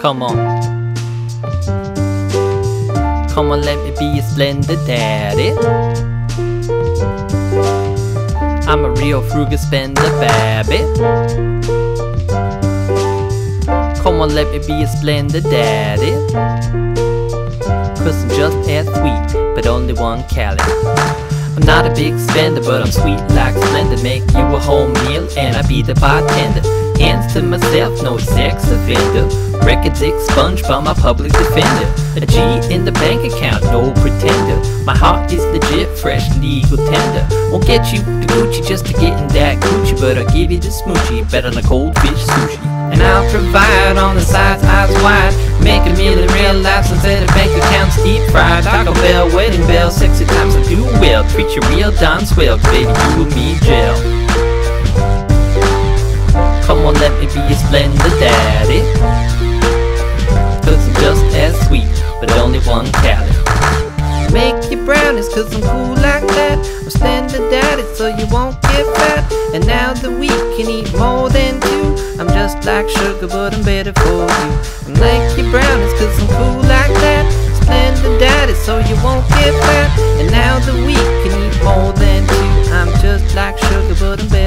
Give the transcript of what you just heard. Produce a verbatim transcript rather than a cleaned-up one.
Come on. Come on, let me be a Splenda Daddy. I'm a real frugal spender, baby. Come on, let me be a Splenda Daddy. Cause I'm just as sweet, but only one calorie. I'm not a big spender, but I'm sweet like Splenda. Make you a home meal and I be the bartender. Hands to myself, no sex offender. Records expunged by my public defender. A G in the bank account, no pretender. My heart is legit, fresh, legal tender. Won't get you the Gucci just to get in that Gucci, but I'll give you the smoochie, better than a cold fish sushi. And I'll provide on the sides, eyes wide. Make a meal in real life instead of bank accounts deep fried. Taco Bell, wedding bell, sexy times I do well. Treat you real darn swell, baby, you and me gel. Come on, let me be a Splenda Daddy. Cause I'm just as sweet, but only one calorie. Make your brownies cause I'm cool like that. I'm Splenda Daddy so you won't get fat. And now that we can eat more than two, I'm just like sugar but I'm better for you. I'm like your brownies cause I'm cool like that. Splenda Daddy so you won't get fat. And now that we can eat more than two, I'm just like sugar but I'm better